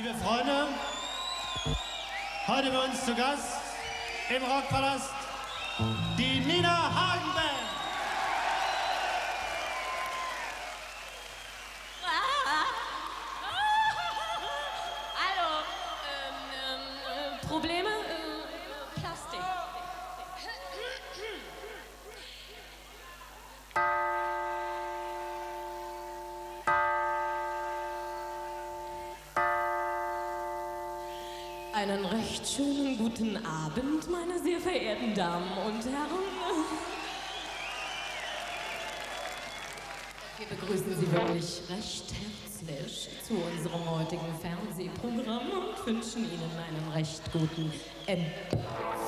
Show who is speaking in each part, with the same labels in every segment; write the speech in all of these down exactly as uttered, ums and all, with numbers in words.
Speaker 1: Liebe Freunde, heute bei uns zu Gast im Rockpalast die Nina Hagen Band.
Speaker 2: Hallo, ähm, ähm, Probleme? Äh, Plastik. Einen recht schönen guten Abend, meine sehr verehrten Damen und Herren. Wir begrüßen Sie wirklich recht herzlich zu unserem heutigen Fernsehprogramm und wünschen Ihnen einen recht guten Empfang.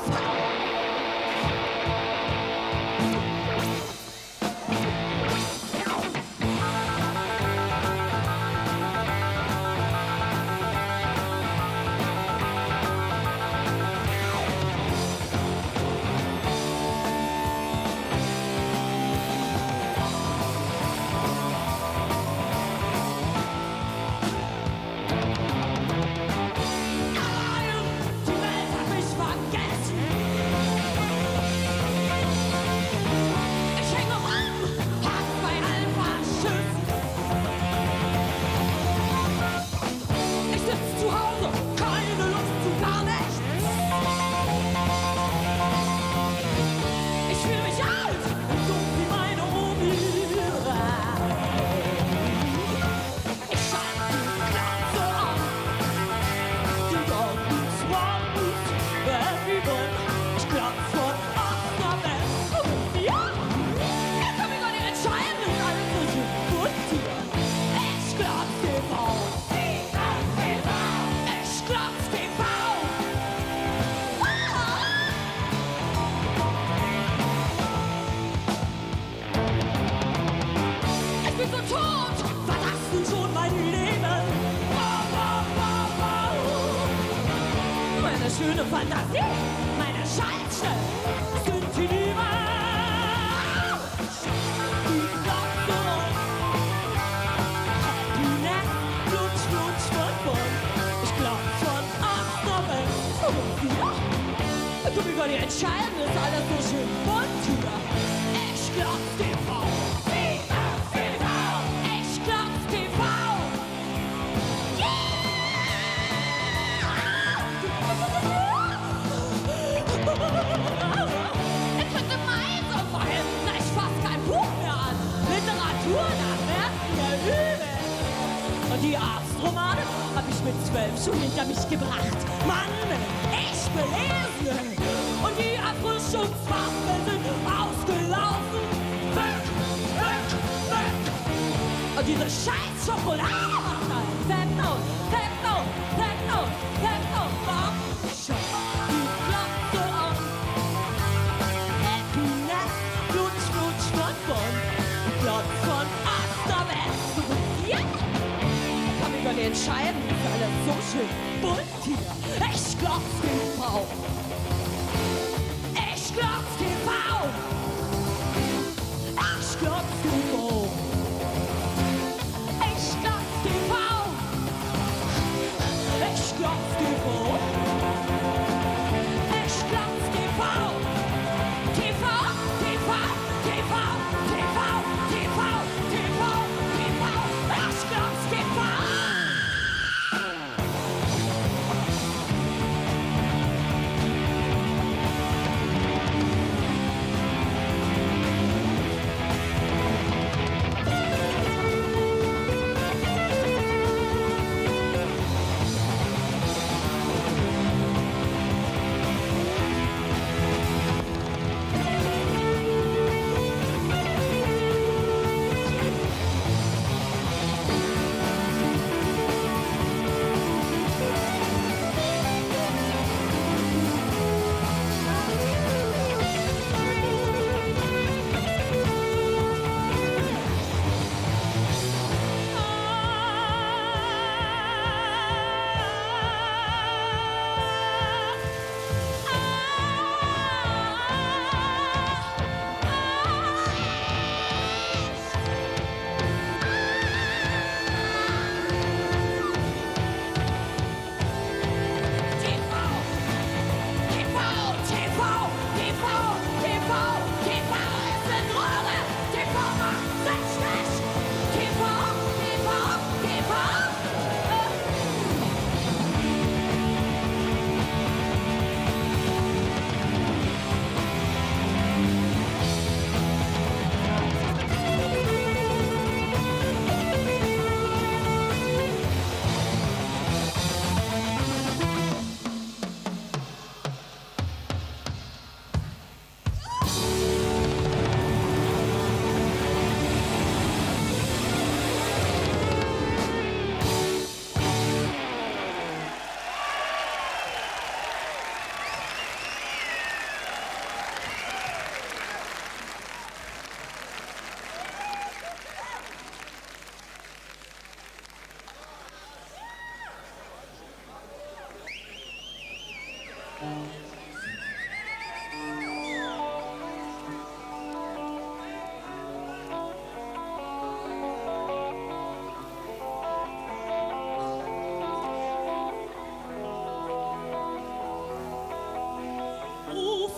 Speaker 2: Schöne Fantasie, meine Schalze sind hinüber. Die Glocke und Happiness, flutsch, flutsch, von Bonn. Ich glaub von Ost nach West. Und wir, du über die entscheiden, ist alles so schön bunt hier. Ich glaub's T V. Ich glaub's T V. Ich könnte meins aufweilen, na ich fass kein Buch mehr an. Literatur, da werden wir übel. Und die Arztromane hab ich mit zwölf schon hinter mich gebracht. Mann, ich belesen. Und die Erfrischungswaffen sind ausgelaufen. Weg, weg, weg. Und diese scheiß Schokolade macht ein Techno, Techno, Techno, Techno, Rock. Von Ost nach West. Ja! Kann mich über die entscheiden, ist alles so schön bunt hier. Ich glaub's T V. Ich glaub's T V. Ich glaub's T V. Ich glaub's T V. Ich glaub's T V. Ich glaub's T V. T V, T V, T V, T V, T V, T V, T V, ich glaub's T V.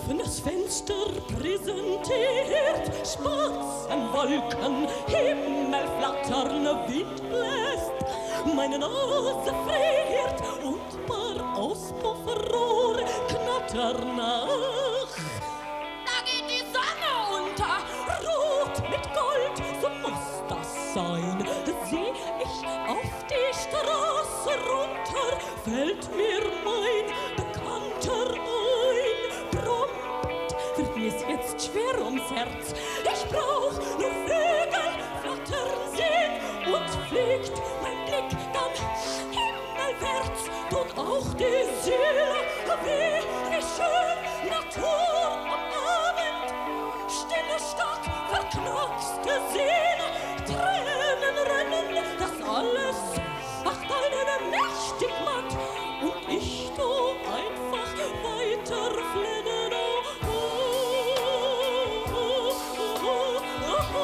Speaker 2: offenes Fenster präsentiert Spatzenwolken, Himmel flattern, Wind bläst, meine Nase friert und paar Auspuffrohre knattern nach. Da geht die Sonne unter, rot mit Gold, so muss das sein. Seh ich auf die Straße runter, fällt mir mein Bekannter ein. Prompt wird mir's jetzt schwer ums Herz. Ich brauch nur Vögel flattern sehen und fliegt mein Blick dann himmelwärts. Tut auch die Seele weh, wie schön Natur am Abend. Stille Stadt, verknackste Seele, Tränen rennen, das alles macht einen mächtig matt. Und ich tu einfach weiter flennen. Oh, oh, oh, oh, oh,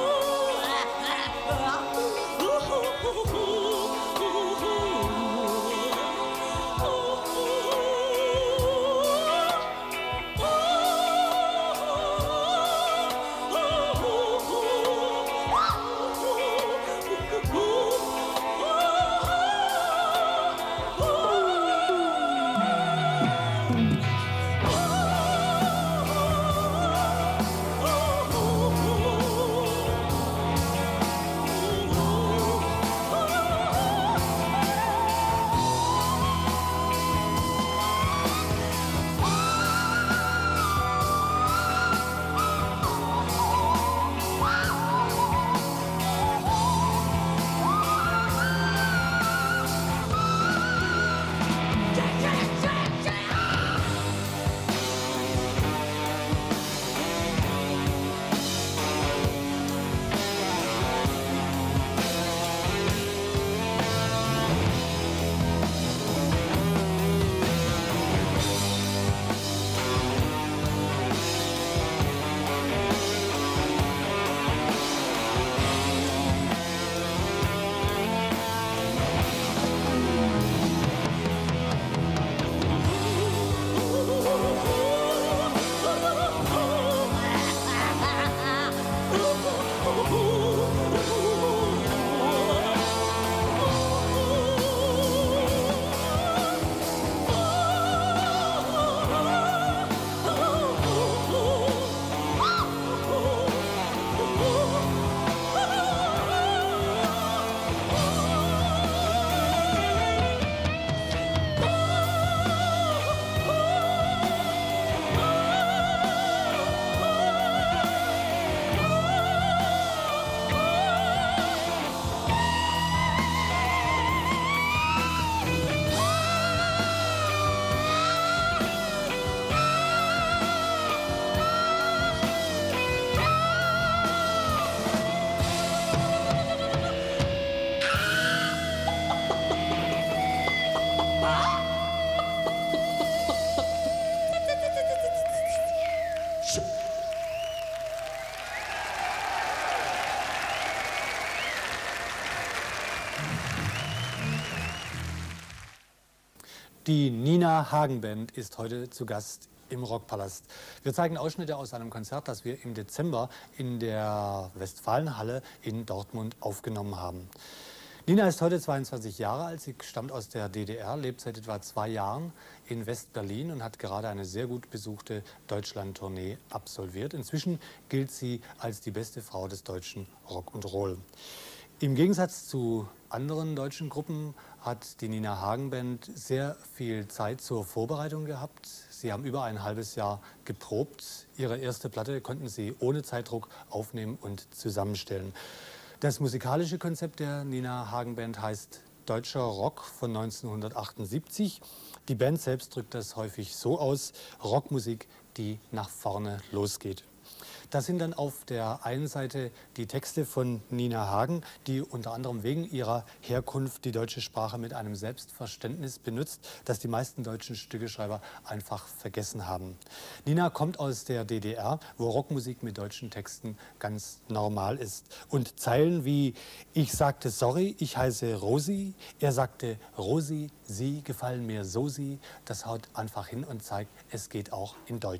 Speaker 1: Die Nina Hagen Band ist heute zu Gast im Rockpalast. Wir zeigen Ausschnitte aus einem Konzert, das wir im Dezember in der Westfalenhalle in Dortmund aufgenommen haben. Nina ist heute zweiundzwanzig Jahre alt, sie stammt aus der D D R, lebt seit etwa zwei Jahren in West-Berlin und hat gerade eine sehr gut besuchte Deutschland-Tournee absolviert. Inzwischen gilt sie als die beste Frau des deutschen Rock und Roll. Im Gegensatz zu anderen deutschen Gruppen hat die Nina Hagen Band sehr viel Zeit zur Vorbereitung gehabt. Sie haben über ein halbes Jahr geprobt. Ihre erste Platte konnten sie ohne Zeitdruck aufnehmen und zusammenstellen. Das musikalische Konzept der Nina Hagen Band heißt Deutscher Rock von neunzehnhundertachtundsiebzig. Die Band selbst drückt das häufig so aus: Rockmusik, die nach vorne losgeht. Das sind dann auf der einen Seite die Texte von Nina Hagen, die unter anderem wegen ihrer Herkunft die deutsche Sprache mit einem Selbstverständnis benutzt, das die meisten deutschen Stückeschreiber einfach vergessen haben. Nina kommt aus der D D R, wo Rockmusik mit deutschen Texten ganz normal ist. Und Zeilen wie: Ich sagte sorry, ich heiße Rosi, er sagte Rosi, sie gefallen mir so sie, das haut einfach hin und zeigt, es geht auch in Deutsch.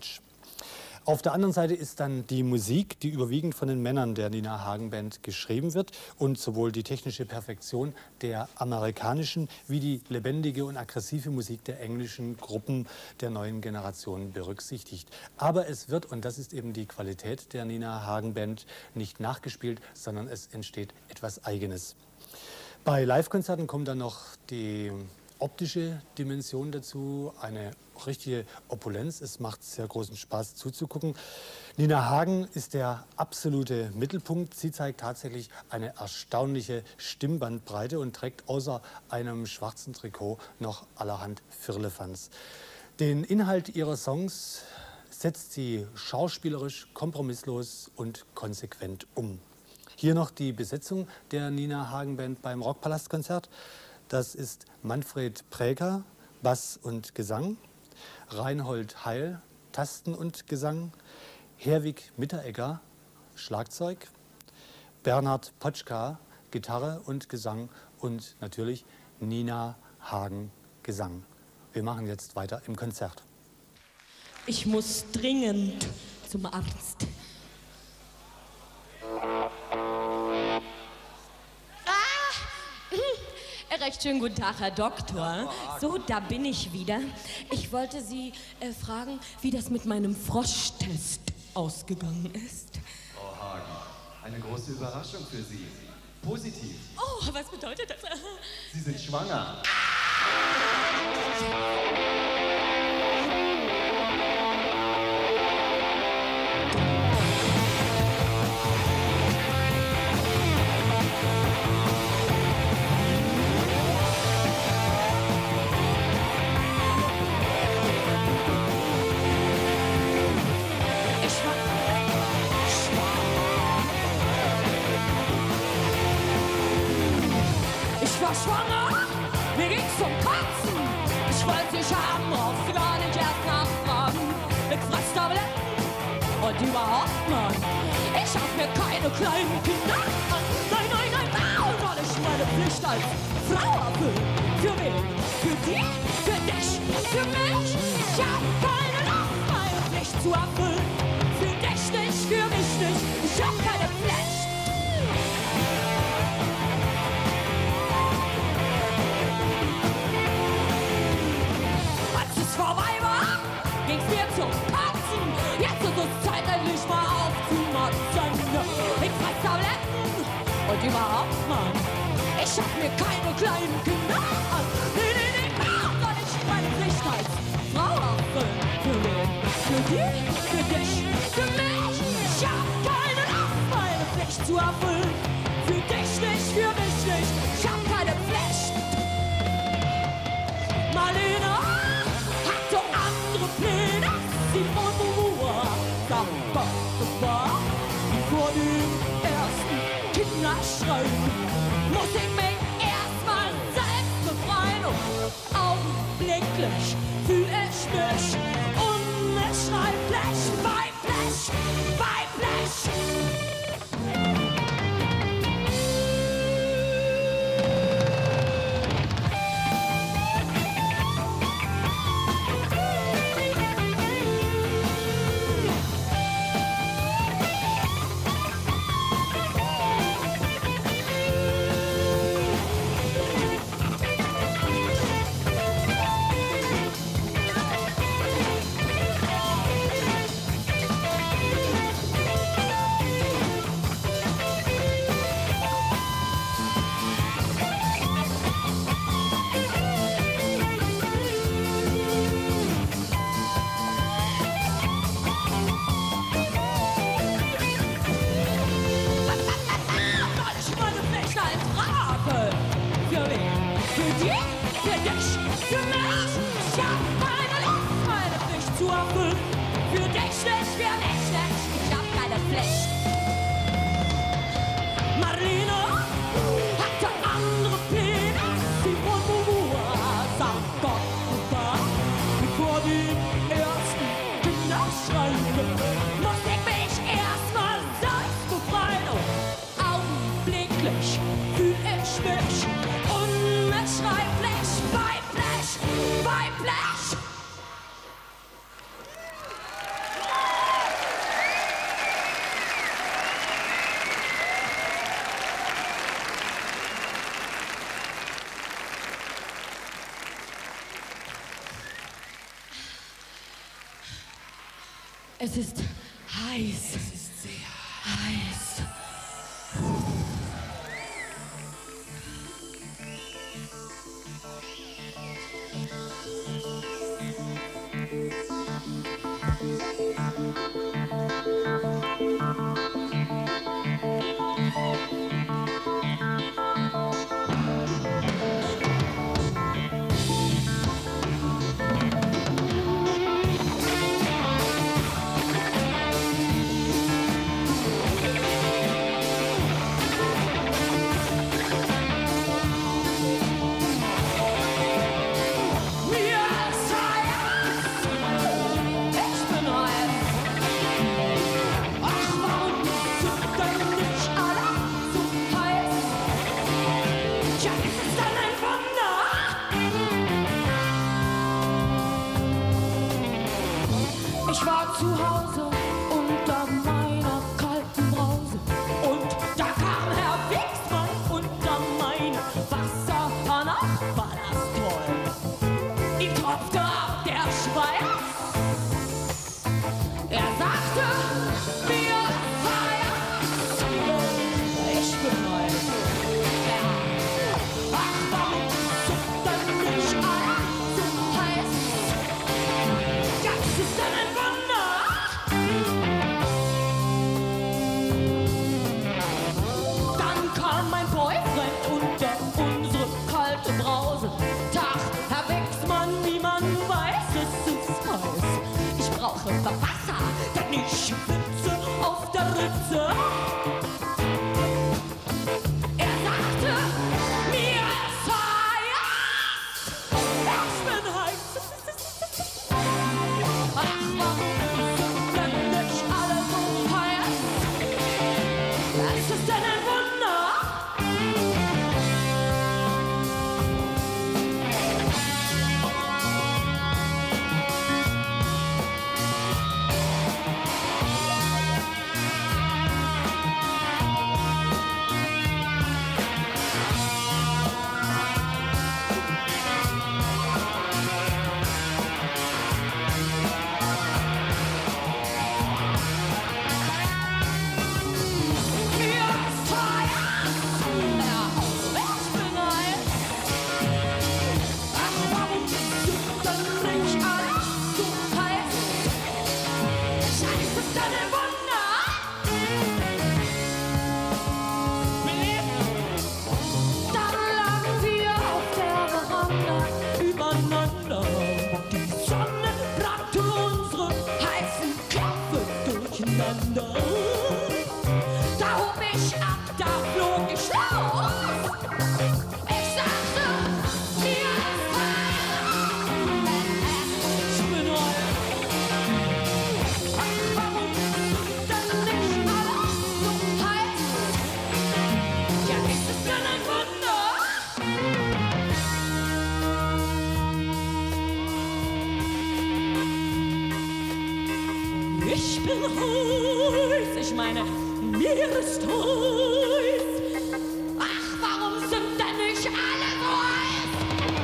Speaker 1: Auf der anderen Seite ist dann die Musik, die überwiegend von den Männern der Nina Hagen Band geschrieben wird und sowohl die technische Perfektion der amerikanischen wie die lebendige und aggressive Musik der englischen Gruppen der neuen Generation berücksichtigt. Aber es wird, und das ist eben die Qualität der Nina Hagen Band, nicht nachgespielt, sondern es entsteht etwas Eigenes. Bei Live-Konzerten kommt dann noch die optische Dimension dazu, eine richtige Opulenz. Es macht sehr großen Spaß zuzugucken. Nina Hagen ist der absolute Mittelpunkt. Sie zeigt tatsächlich eine erstaunliche Stimmbandbreite und trägt außer einem schwarzen Trikot noch allerhand Firlefanz. Den Inhalt ihrer Songs setzt sie schauspielerisch, kompromisslos und konsequent um. Hier noch die Besetzung der Nina Hagen Band beim Rockpalast-Konzert. Das ist Manfred Präger, Bass und Gesang, Reinhold Heil, Tasten und Gesang, Herwig Mitteregger, Schlagzeug, Bernhard Potschka, Gitarre und Gesang und natürlich Nina Hagen, Gesang. Wir machen jetzt weiter im Konzert.
Speaker 2: Ich muss dringend zum Arzt. Recht schönen guten Tag, Herr Doktor. So, da bin ich wieder. Ich wollte Sie äh, fragen, wie das mit meinem Froschtest ausgegangen ist.
Speaker 3: Frau Hagen, eine große Überraschung für Sie. Positiv.
Speaker 2: Oh, was bedeutet das?
Speaker 3: Sie sind schwanger.
Speaker 2: Schwanger, mir ging's zum Kotzen. Ich wollte dich haben, brauchst du gar nicht erst nachfragen. Mit Fresstabletten und überhaupt, Mann. Ich hab mir keine kleinen Kinder an. Nein, nein, nein, nein, weil ich meine Pflicht als Frau erfüllen. Für wen? Für die? Für dich? Für mich? Ich hab keine Lust, meine Pflicht zu erfüllen. Für dich nicht, für mich nicht. Ich hab keine Pflicht. Vorbei war, ging's mir zum Kotzen. Jetzt ist es Zeit, endlich mal aufzumotzen. Ich fress Tabletten und überhaupt, Mann. Ich hab mir keine kleinen Kinder an. Nee, nee, nee, weil ich meine Pflicht als Frau erfüllen. Für wen? Für die? Für dich? Für mich? Ich hab keine Lust, meine Pflicht zu erfüllen. Für dich nicht, für mich nicht. Ich hab keine Pflicht. Marlene hatte andere Pläne. Sie von Ruhe, sagt Gott, das war vor dem ersten Kinderschreien. Muss ich mich erstmal selbst befreien und augenblicklich fühl ich mich unbeschreiblich weiblich, weiblich. Fühl ich mich unbeschreiblich weiblich, weiblich. Es ist heiß.
Speaker 4: Es ist sehr
Speaker 2: heiß.
Speaker 5: Ich war zu Hause unter meiner kalten Brause
Speaker 2: Und da kam Herr Wichsmann unter meine Wasserhahn. Ach, war das toll. Ihm tropfte ab der Schweiß. Er sagte, mir feiert's. Ich bin neu. Ja. Ach, warum sind denn nicht alle so heiß? Das ist dann ein Wunder. Dann kam mein Boyfriend unter unsere kalte Brause. Tag, Herr Wichsmann, wie man weiß, es ist heiß. Ich brauche Wasser, denn ich schwitze auf der Ritze. Er sagte, mir ist heiß. Ich bin heiß. Ach, warum sind denn nicht alle so heiß? Was ist denn ein Wunder? Mir ist heiß. Ja, ich bin heiß. Ach, warum sind denn nicht alle so heiß? Scheiße, ist denn ein Wunder? Dann lagen wir auf der Veranda übereinander. Die Sonne brachte unsere heißen Köpfe durcheinander. Da hob ich ab, da flog ich los. Ich sagte, mir ist heiß. Ich bin heiß. Ach, warum sind denn nicht alle so heiß? Ja, ist es denn ein Wunder? Ich bin heiß, ich meine, mir ist heiß. Ach, warum sind denn nicht alle so heiß?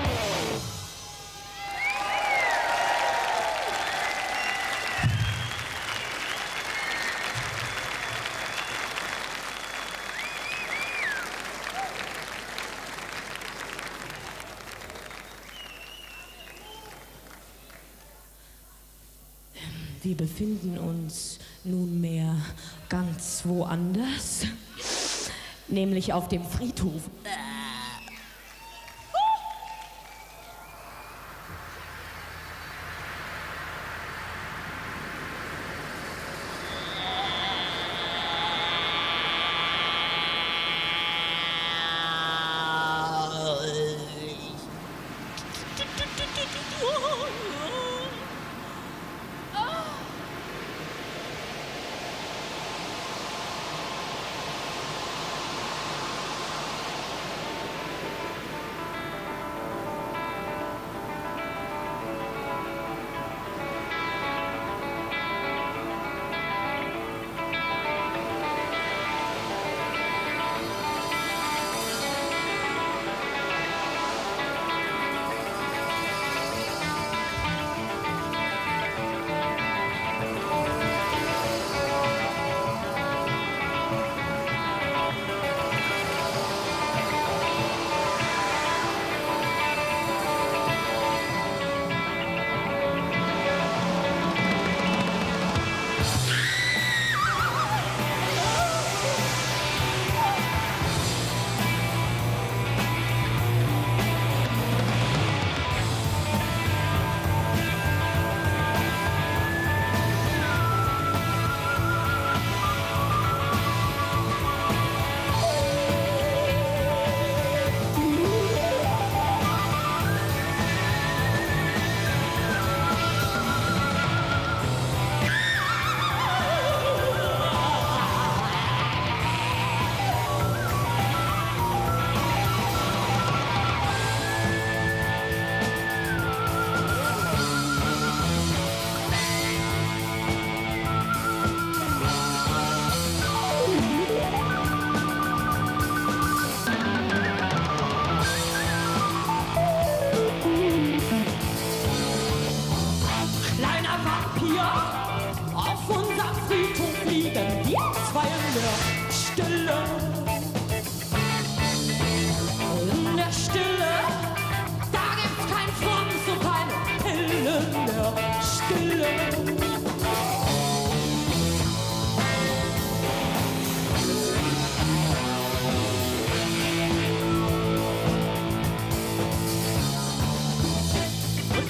Speaker 2: Wir befinden uns nunmehr ganz woanders, nämlich auf dem Friedhof.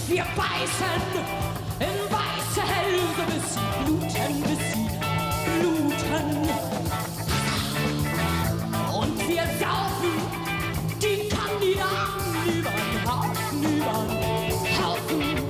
Speaker 2: Wir beißen in weiße Hälse, bis sie bluten, bis sie bluten. Und wir saufen die Kandidaten übern Haufen, übern Haufen.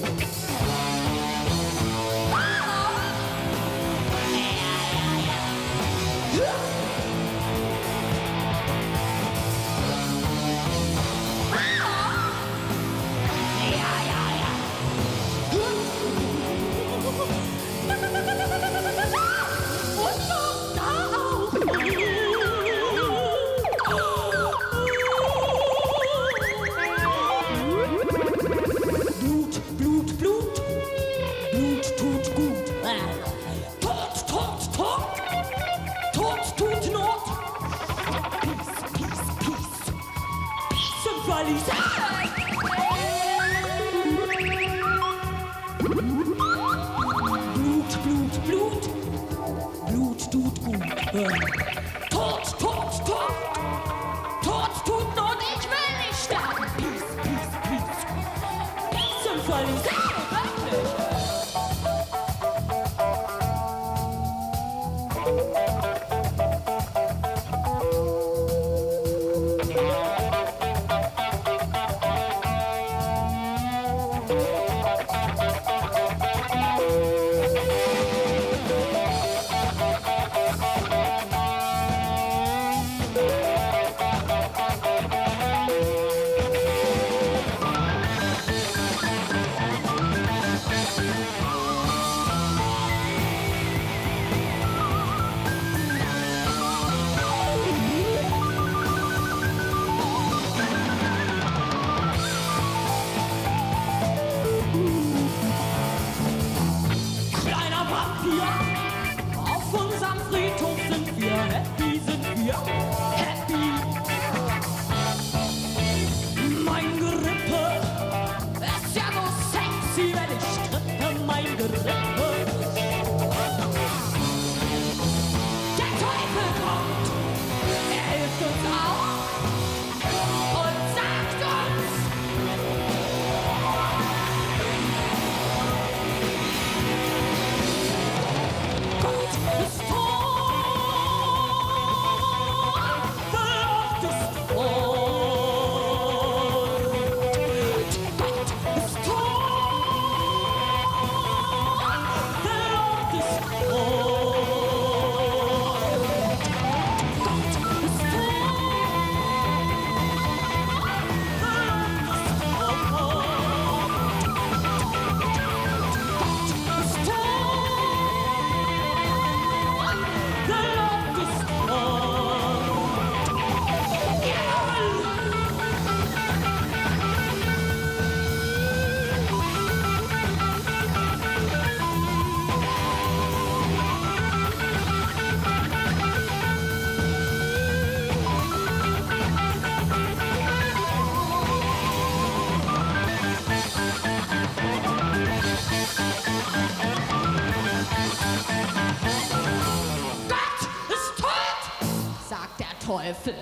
Speaker 2: Teufel.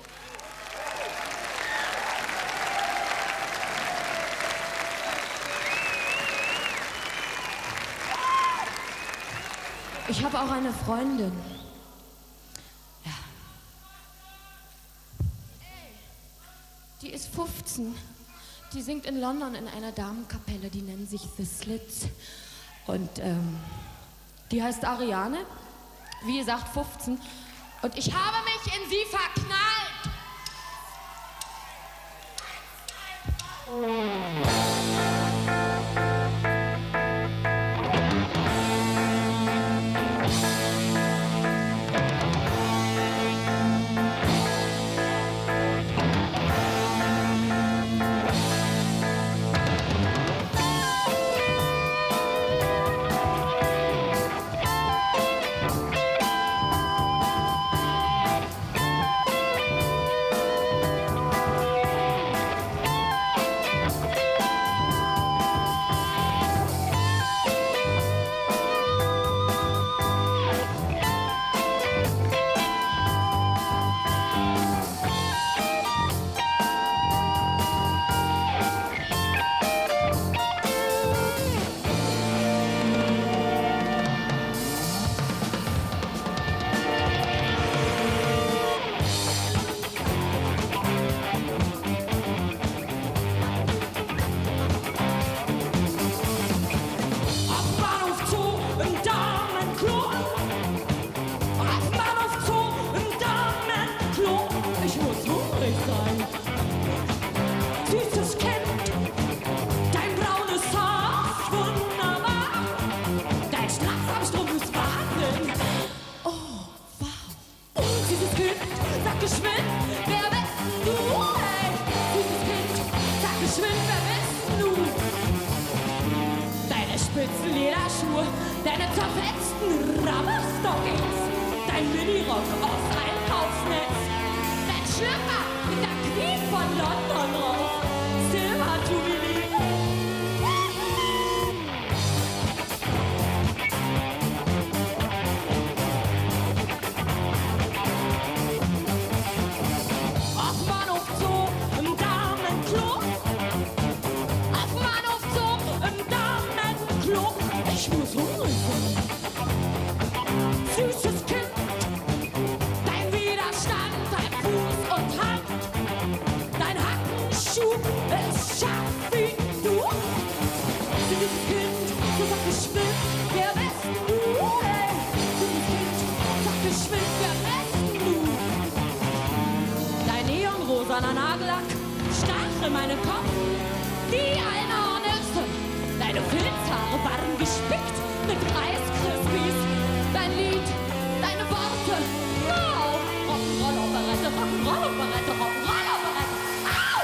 Speaker 5: Ich habe auch eine Freundin. Ja. Die ist fünfzehn. Die singt in London in einer Damenkapelle, die nennen sich The Slits. Und ähm, die heißt Ariane, wie gesagt fünfzehn. Und ich habe mich in sie verknallt.
Speaker 2: Lederschuhe, deine zerfetzten Rubberstockings, dein Minirock aus Einkaufsnetz, dein Schlüpper mit der Queen von London drauf, Silver Jubilee. Auf Bahnhof Zoo im Damenklo, auf Bahnhof Zoo im Damenklo, ich muss hungrig sein. Süßes Kind, dein Widerstand, dein Fuß und Hand, dein Hackenschuh ist scharf wie du. Süßes Kind, du sag geschwind, wer bist du? Hey, süßes Kind, sag geschwind, wer bist du? Dein neonrosaner Nagellack stach in meinen Kopf wie eine Hornisse. Deine Filzhaare waren gespickt mit Reiskrispies. Dein Lied, deine Worte, wow! Rock'n'Roll-Operette, Rock'n'Roll-Operette, Rock'n'Roll-Operette, au!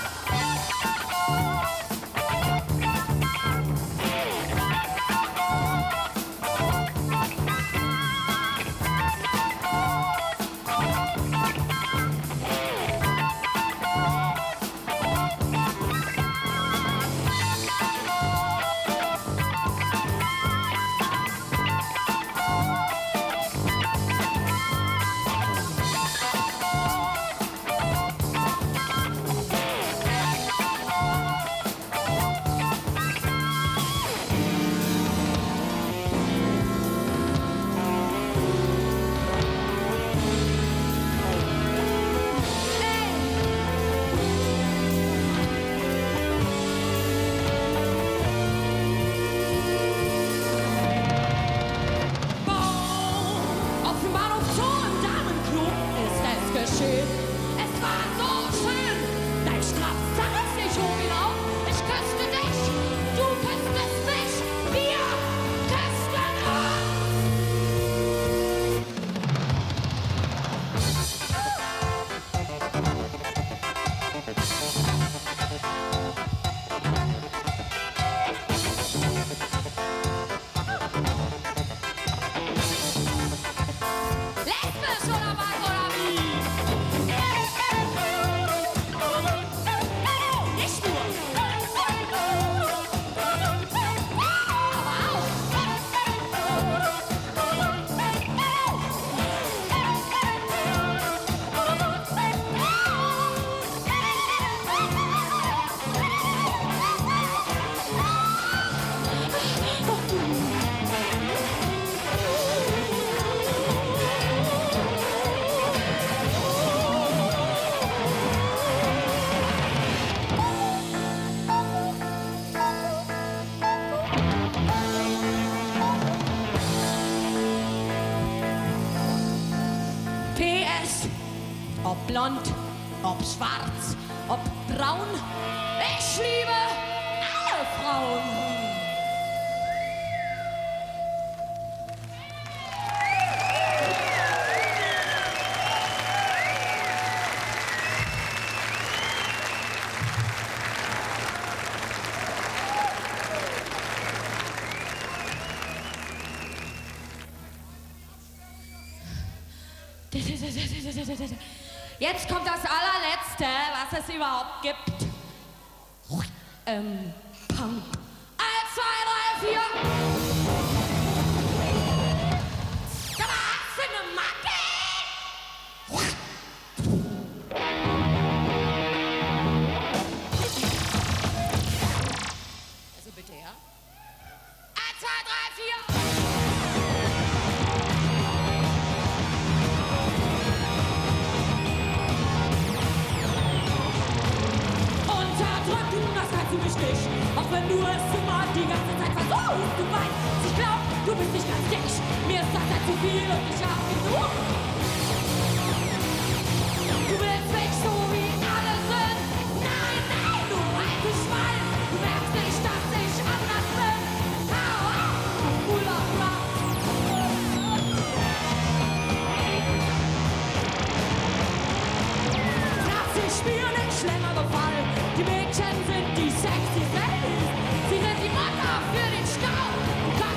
Speaker 2: Ob blond, ob schwarz, ob braun, ich liebe alle Frauen. Jetzt kommt das allerletzte, was es überhaupt gibt. Ähm, Punk. Eins, zwei, drei, vier. Da hast du eine Macke. Also bitte, ja? Eins, zwei, drei, vier. Auch wenn du es immer die ganze Zeit versuchst, du weißt, ich glaub, du bist nicht ganz dick. Mir ist das halt zu viel und ich hab genug. Du willst mich so wie alle sind. Nein, nein, du altes Schwein. Du merkst nicht, dass ich anders bin. Hau auf, du cooler Rock. Lass sich mir nicht länger gefallen. Die Mädchen sind die sexy Ladies. Sie sind die Mutter für den Stau.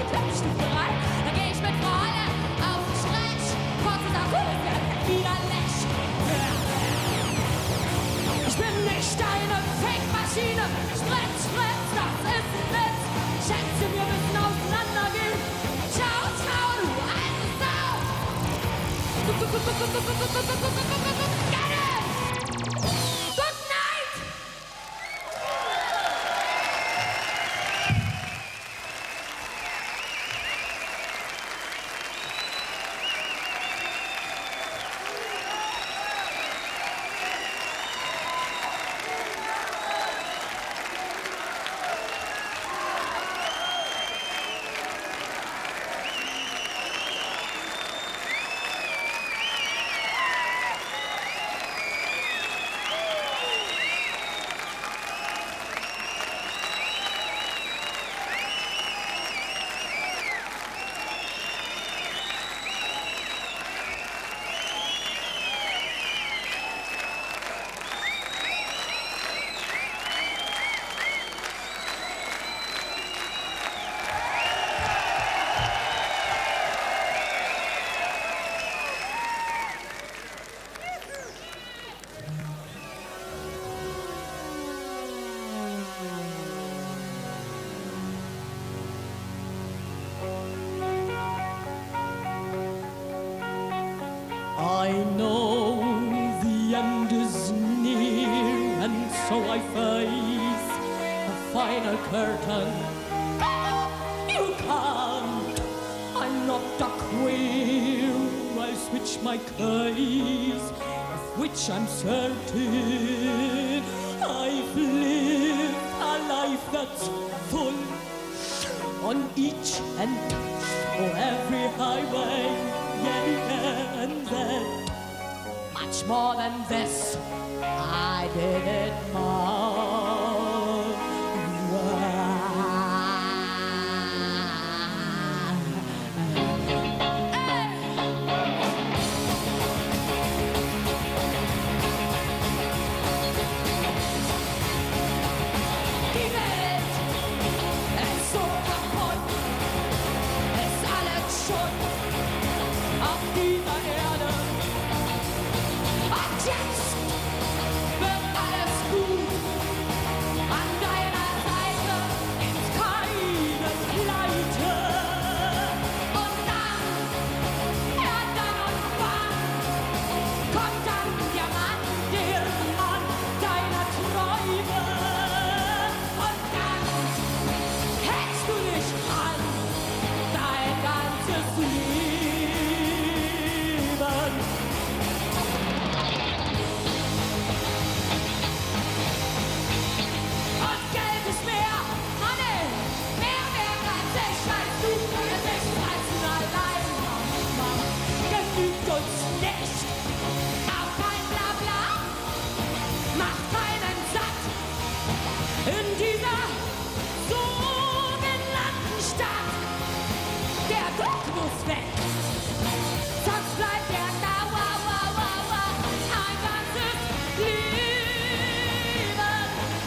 Speaker 2: Klimmstiefel rein. Dann geh ich mit Freude auf den Stretch. Kurze Sarkose, wieder Lesch. Ich bin nicht deine Fake-Maschine. Spritz, spritz, das ist ein Witz. Schätze, wir müssen auseinandergehen. Ciao, ciao, du alte Sau. Get it! Good night! I know the end is near, and so I face the final curtain. You can't, I'm not a queer. I switch my case, of which I'm certain. I've lived a life that's full on each and for every highway. Yeah, and then much more than this, I did it more. Die Welt ist so kaputt, ist alles Schuld auf dieser Erde. Und jetzt wird alles gut. An deiner Seite gibt's keine Pleite. Und dann, ja dann und wann, kommt dann der Mann, der Mann deiner Träume. Und dann hältst du dich an dein ganzes Leben. Und Geld ist mehr, Money, mehr wert als ich, als du und ich fressen allein. Genügt uns nicht, auch kein Blabla, macht keinen satt. In dieser sogenannten Stadt, der Druck muss weg, sonst bleibt der Dauer, wow, wow, wow, ein ganzes Leben.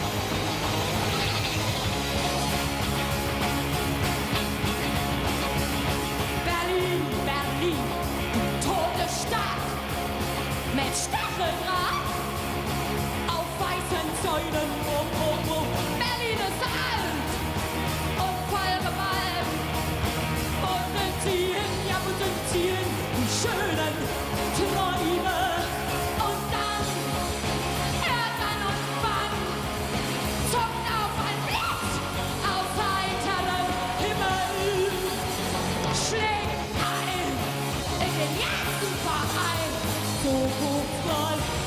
Speaker 2: Berlin, Berlin, du tote Stadt, mit Stacheldraht auf weißen Zäunen. Oh, oh, oh. Berlin ist alt und vollgemalt. Wo sind sie hin, ja, wo sind sie hin, die schönen Träume? Und dann, ja, dann und wann, zuckt auf ein Blitz aus heiterem Himmel, schlägt ein in den ersten Verein, so hoch voll